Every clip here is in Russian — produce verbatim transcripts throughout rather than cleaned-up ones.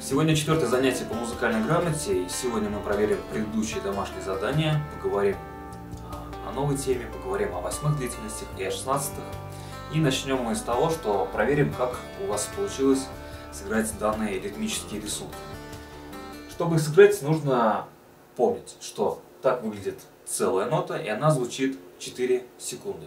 Сегодня четвертое занятие по музыкальной грамоте, и сегодня мы проверим предыдущие домашние задания, поговорим о новой теме, поговорим о восьмых длительностях и о шестнадцатых. И начнем мы с того, что проверим, как у вас получилось сыграть данные ритмические рисунки. Чтобы их сыграть, нужно помнить, что так выглядит целая нота, и она звучит четыре секунды.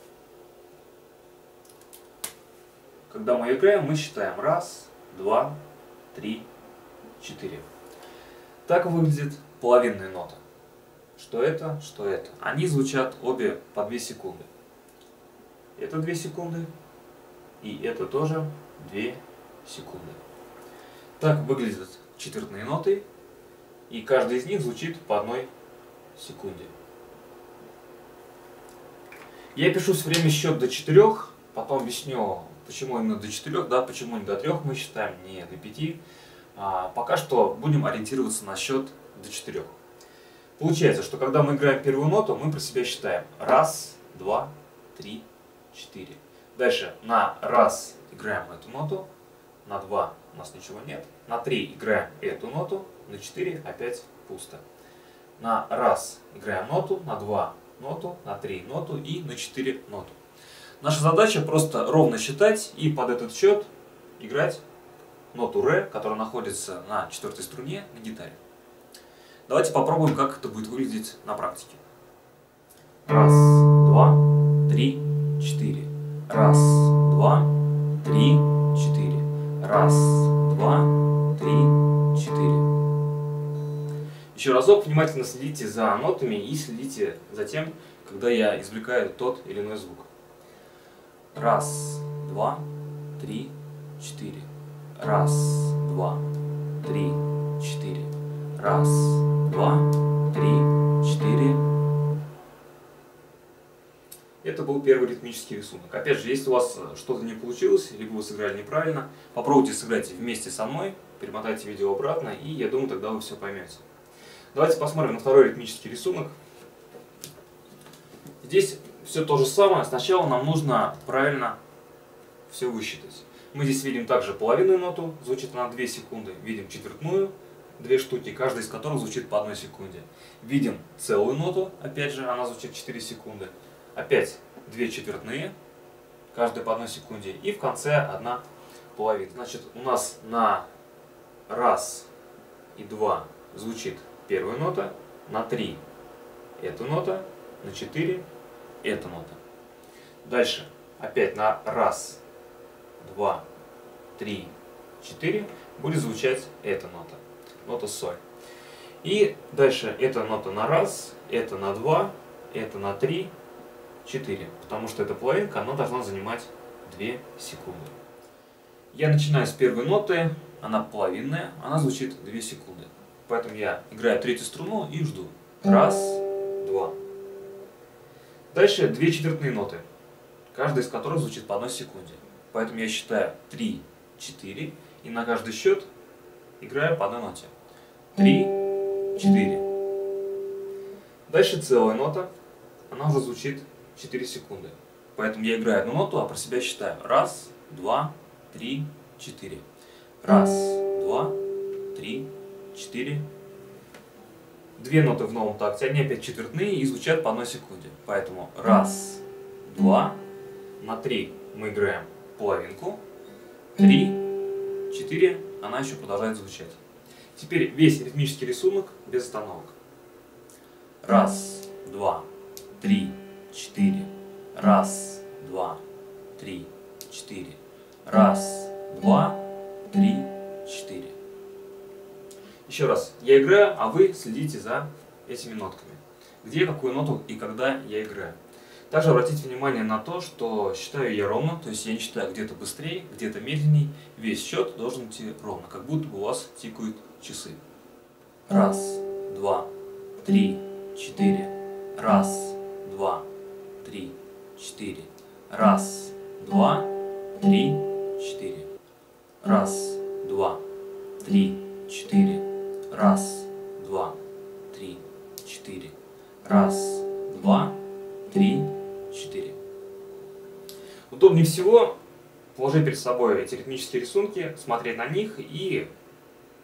Когда мы играем, мы считаем раз, два, три, четыре. Так выглядит половинная нота. Что это, что это? Они звучат обе по две секунды. Это две секунды, и это тоже две секунды. Так выглядят четвертные ноты, и каждая из них звучит по одной секунде. Я пишу все время счет до четырех, потом объясню, почему именно до четырех, да, почему не до трех мы считаем, не до пяти. А, пока что будем ориентироваться на счет до четырех. Получается, что когда мы играем первую ноту, мы про себя считаем раз, два, три, четыре. Дальше на раз играем эту ноту, на два у нас ничего нет, на три играем эту ноту, на четыре опять пусто. На раз играем ноту, на два ноту, на три ноту и на четыре ноту. Наша задача просто ровно считать и под этот счет играть ноту ре, которая находится на четвертой струне на гитаре. Давайте попробуем, как это будет выглядеть на практике. Раз, два, три, четыре. Раз, два, три, четыре. Раз, два, три, четыре. Еще разок внимательно следите за нотами и следите за тем, когда я извлекаю тот или иной звук. Раз, два, три, четыре. Раз, два, три, четыре. Раз, два, три, четыре. Это был первый ритмический рисунок. Опять же, если у вас что-то не получилось, либо вы сыграли неправильно, попробуйте сыграть вместе со мной, перемотайте видео обратно, и я думаю, тогда вы все поймете. Давайте посмотрим на второй ритмический рисунок. Здесь все то же самое. Сначала нам нужно правильно все высчитать. Мы здесь видим также половинную ноту, звучит она две секунды. Видим четвертную, две штуки, каждая из которых звучит по одной секунде. Видим целую ноту, опять же, она звучит четыре секунды. Опять две четвертные, каждая по одной секунде. И в конце одна половина. Значит, у нас на раз и два звучит первая нота, на три эта нота, на четыре эта нота. Дальше опять на раз, два, три, четыре будет звучать эта нота, нота соль. И дальше эта нота на раз, это на два, это на три, четыре. Потому что эта половинка, она должна занимать две секунды. Я начинаю с первой ноты, она половинная, она звучит две секунды. Поэтому я играю третью струну и жду. Раз, два. Дальше две четвертные ноты, каждая из которых звучит по одной секунде. Поэтому я считаю три, четыре, и на каждый счет играю по одной ноте. три, четыре. Дальше целая нота, она уже звучит четыре секунды. Поэтому я играю одну ноту, а про себя считаю. Раз, два, три, четыре. Раз, два, три, четыре. Две ноты в новом такте, они опять четвертные и звучат по одной секунде. Поэтому раз, два, на три мы играем половинку, три, четыре, она еще продолжает звучать. Теперь весь ритмический рисунок без остановок. Раз, два, три, четыре. Раз, два, три, четыре. Раз, два, три, четыре. Еще раз, я играю, а вы следите за этими нотками. Где, какую ноту и когда я играю. Также обратите внимание на то, что считаю я ровно, то есть я не считаю где-то быстрее, где-то медленней. Весь счет должен идти ровно, как будто бы у вас тикают часы. Раз, два, три, четыре. Раз, два, три, четыре. Раз, два, три, четыре. Раз, два, три, четыре. Раз, два, три, четыре. Раз, два, три, четыре. Удобнее всего положить перед собой эти ритмические рисунки, смотреть на них и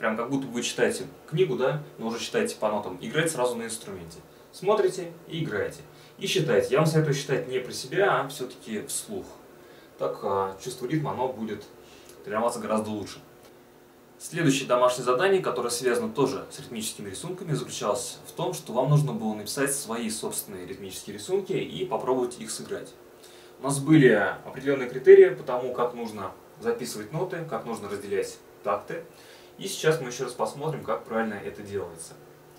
прям как будто вы читаете книгу, да, но уже читаете по нотам, играть сразу на инструменте. Смотрите и играете. И считайте. Я вам советую считать не про себя, а все-таки вслух. Так а, чувство ритма оно будет тренироваться гораздо лучше. Следующее домашнее задание, которое связано тоже с ритмическими рисунками, заключалось в том, что вам нужно было написать свои собственные ритмические рисунки и попробовать их сыграть. У нас были определенные критерии по тому, как нужно записывать ноты, как нужно разделять такты. И сейчас мы еще раз посмотрим, как правильно это делается.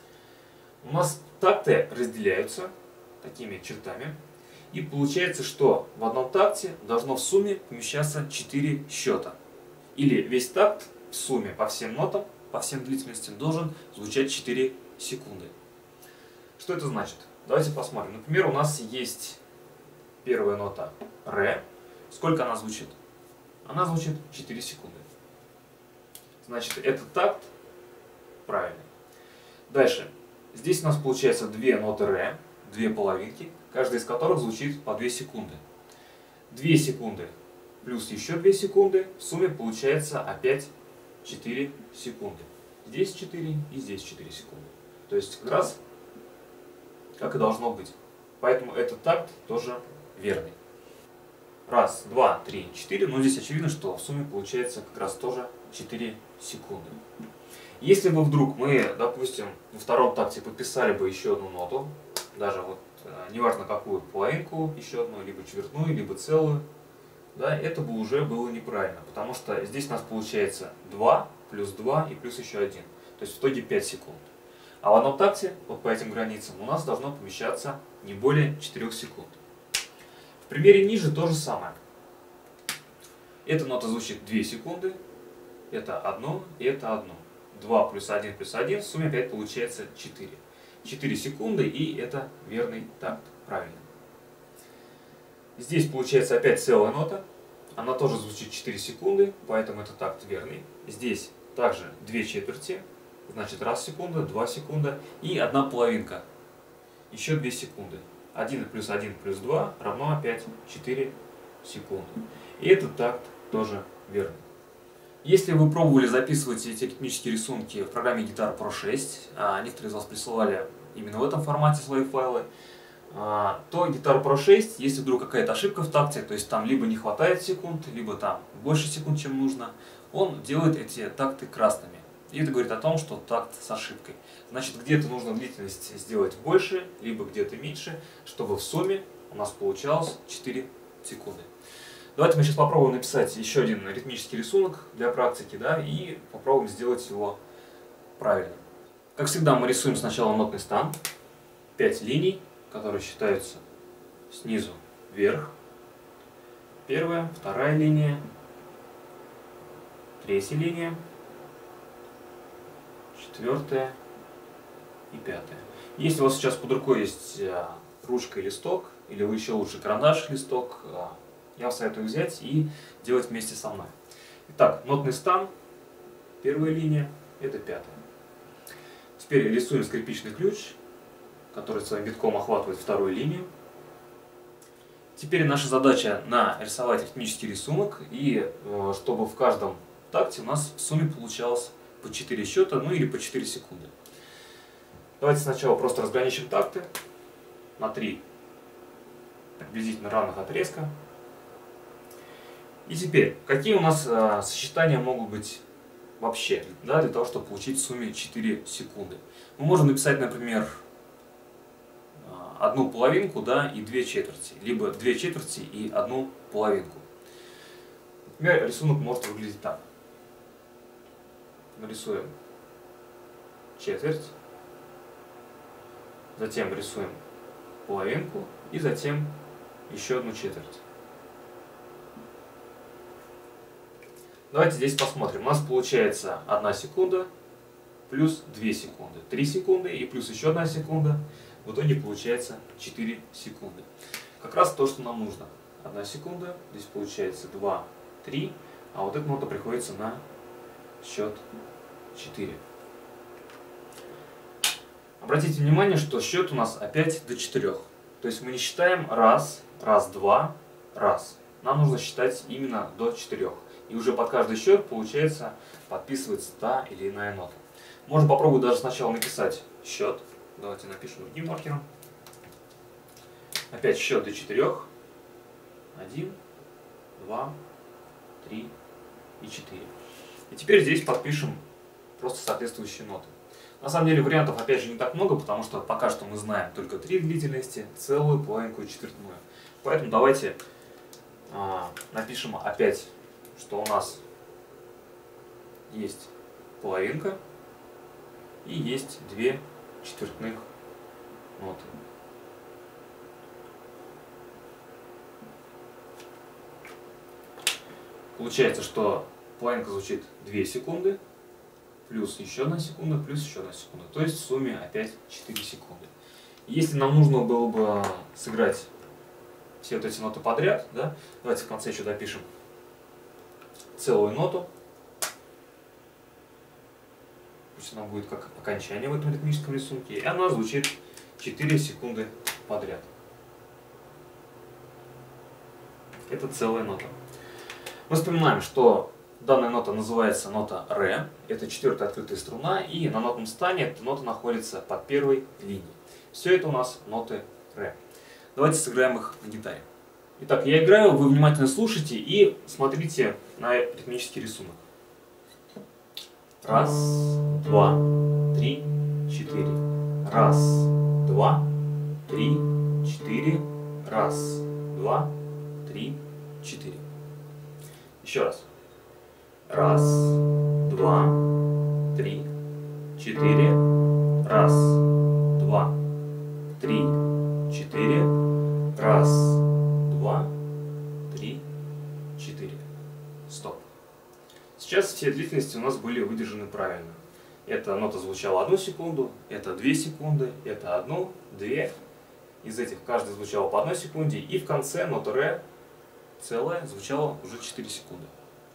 У нас такты разделяются такими чертами. И получается, что в одном такте должно в сумме помещаться четыре счета. Или весь такт в сумме по всем нотам, по всем длительностям должен звучать четыре секунды. Что это значит? Давайте посмотрим. Например, у нас есть первая нота ре. Сколько она звучит? Она звучит четыре секунды. Значит, этот такт правильный. Дальше. Здесь у нас получается две ноты ре, две половинки, каждая из которых звучит по две секунды. две секунды плюс еще две секунды, в сумме получается опять четыре секунды. Здесь четыре и здесь четыре секунды. То есть как раз как и должно быть. Поэтому этот такт тоже верный. Раз, два, три, четыре. Но здесь очевидно, что в сумме получается как раз тоже четыре секунды. Если бы вдруг мы, допустим, во втором такте подписали бы еще одну ноту, даже вот неважно какую, половинку, еще одну, либо четвертную, либо целую, да, это бы уже было неправильно, потому что здесь у нас получается два, плюс два и плюс еще один. То есть в итоге пять секунд. А в одном такте, вот по этим границам, у нас должно помещаться не более четырёх секунд. В примере ниже то же самое. Эта нота звучит две секунды, это одно и это одно. два плюс один плюс один, в сумме опять получается четыре. четыре секунды, и это верный такт, правильно. Здесь получается опять целая нота, она тоже звучит четыре секунды, поэтому это такт верный. Здесь также две четверти, значит раз секунда, два секунда и одна половинка, еще две секунды. один плюс один плюс два равно опять четыре секунды. И этот такт тоже верный. Если вы пробовали записывать эти ритмические рисунки в программе Guitar Pro шесть, а некоторые из вас присылали именно в этом формате свои файлы, то Guitar Pro шесть, если вдруг какая-то ошибка в такте, то есть там либо не хватает секунд, либо там больше секунд, чем нужно, он делает эти такты красными. И это говорит о том, что такт с ошибкой. Значит, где-то нужно длительность сделать больше, либо где-то меньше, чтобы в сумме у нас получалось четыре секунды. Давайте мы сейчас попробуем написать еще один ритмический рисунок для практики, да, и попробуем сделать его правильно. Как всегда, мы рисуем сначала нотный стан, пять линий, которые считаются снизу вверх. Первая, вторая линия, третья линия, четвертая и пятая. Если у вас сейчас под рукой есть ручка и листок, или вы еще лучше карандаш и листок, я вам советую взять и делать вместе со мной. Итак, нотный стан, первая линия, это пятая. Теперь рисуем скрипичный ключ, который своим витком охватывает вторую линию. Теперь наша задача нарисовать ритмический рисунок, и чтобы в каждом такте у нас в сумме получалось по четыре счета, ну или по четыре секунды. Давайте сначала просто разграничим такты на три приблизительно равных отрезка. И теперь, какие у нас э, сочетания могут быть вообще, да, для того, чтобы получить в сумме четыре секунды? Мы можем написать, например, одну половинку, да, и две четверти, либо две четверти и одну половинку. Например, рисунок может выглядеть так. Нарисуем четверть, затем рисуем половинку и затем еще одну четверть. Давайте здесь посмотрим. У нас получается одна секунда плюс две секунды. три секунды и плюс еще одна секунда. В итоге получается четыре секунды. Как раз то, что нам нужно. одна секунда, здесь получается два, три, а вот эта нота приходится на счет четыре. Обратите внимание, что счет у нас опять до четырех. То есть мы не считаем раз, раз, два, раз. Нам нужно считать именно до четырех. И уже под каждый счет, получается, подписывается та или иная нота. Можно попробовать даже сначала написать счет. Давайте напишем другим маркером. Опять счет до четырех. Один, два, три и четыре. И теперь здесь подпишем просто соответствующие ноты. На самом деле вариантов опять же не так много, потому что пока что мы знаем только три длительности, целую, половинку и четвертную. Поэтому давайте а, напишем опять, что у нас есть половинка и есть две четвертных ноты. Получается, что половинка звучит две секунды, плюс еще одна секунда, плюс еще одна секунда. То есть в сумме опять четыре секунды. Если нам нужно было бы сыграть все вот эти ноты подряд, да, давайте в конце еще допишем целую ноту. Пусть она будет как окончание в этом ритмическом рисунке. И она звучит четыре секунды подряд. Это целая нота. Мы вспоминаем, что данная нота называется нота ре. Это четвертая открытая струна. И на нотном стане эта нота находится под первой линией. Все это у нас ноты ре. Давайте сыграем их на гитаре. Итак, я играю, вы внимательно слушайте и смотрите на ритмический рисунок. Раз, два, три, четыре. Раз, два, три, четыре. Раз, два, три, четыре. Еще раз. Раз, два, три, четыре. Раз, два, три, четыре. Раз, два, три, четыре. Стоп. Сейчас все длительности у нас были выдержаны правильно. Эта нота звучала одну секунду, это две секунды, это одну, две. Из этих каждая звучала по одной секунде. И в конце нота ре целая звучала уже четыре секунды.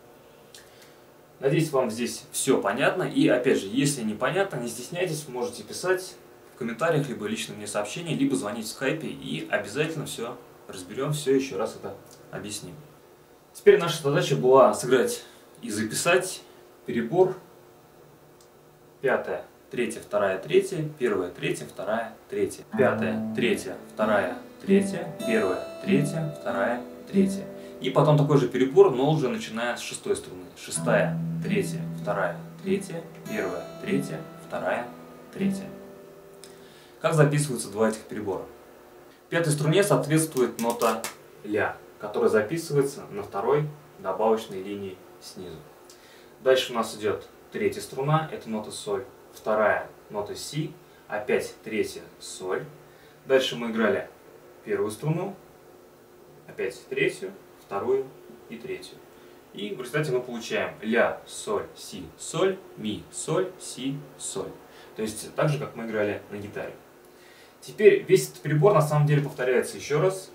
Надеюсь, вам здесь все понятно. И опять же, если непонятно, не стесняйтесь, можете писать в комментариях, либо лично мне сообщение, либо звонить в скайпе, и обязательно все разберем, все еще раз это объясним. Теперь наша задача была сыграть и записать перебор пятая, третья, вторая, третья, первая, третья, вторая, третья, пятая, третья, вторая, третья, первая, третья, вторая, третья. И потом такой же перебор, но уже начиная с шестой струны. Шестая, третья, вторая, третья, первая, третья, вторая, третья. Как записываются два этих перебора? Пятой струне соответствует нота ля, которая записывается на второй добавочной линии снизу. Дальше у нас идет третья струна, это нота соль. Вторая нота си, опять третья соль. Дальше мы играли первую струну, опять третью, вторую и третью. И в результате мы получаем ля, соль, си, соль, ми, соль, си, соль. То есть так же, как мы играли на гитаре. Теперь весь этот перебор на самом деле повторяется еще раз.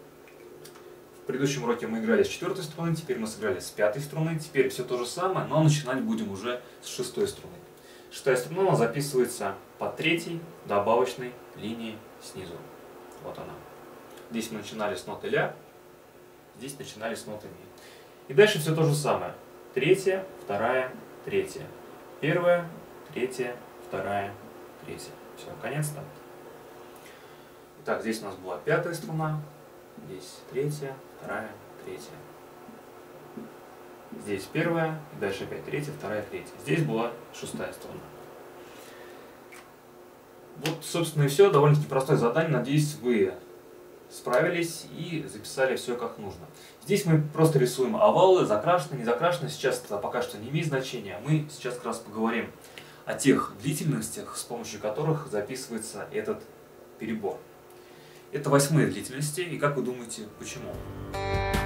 В предыдущем уроке мы играли с четвертой струны, теперь мы сыграли с пятой струны. Теперь все то же самое, но начинать будем уже с шестой струны. Шестая струна у нас записывается по третьей добавочной линии снизу. Вот она. Здесь мы начинали с ноты ля, здесь начинали с ноты ми. И дальше все то же самое. Третья, вторая, третья. Первая, третья, вторая, третья. Все, конец-то. Итак, здесь у нас была пятая струна, здесь третья, вторая, третья. Здесь первая, и дальше опять третья, вторая, третья. Здесь была шестая струна. Вот, собственно, и все. Довольно-таки простое задание. Надеюсь, вы справились и записали все как нужно. Здесь мы просто рисуем овалы, закрашены, не закрашены. Сейчас это пока что не имеет значения. Мы сейчас как раз поговорим о тех длительностях, с помощью которых записывается этот перебор. Это восьмые длительности. И как вы думаете, почему?